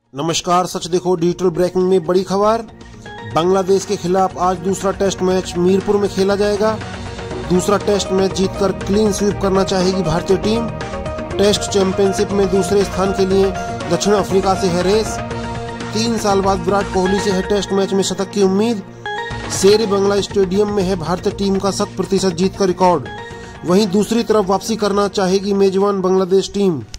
नमस्कार, सच देखो digital breaking में बड़ी खबर। बांग्लादेश के खिलाफ आज दूसरा टेस्ट मैच मीरपुर में खेला जाएगा। दूसरा टेस्ट मैच जीतकर क्लीन स्वीप करना चाहेगी भारतीय टीम। टेस्ट चैंपियनशिप में दूसरे स्थान के लिए दक्षिण अफ्रीका से है रेस। 3 साल बाद विराट कोहली से है टेस्ट मैच में शतक की उम्मीद। शेर बंगला स्टेडियम में है भारतीय टीम का 100% जीत का रिकॉर्ड। वहीं दूसरी तरफ वापसी करना चाहेगी मेजबान बांग्लादेश टीम।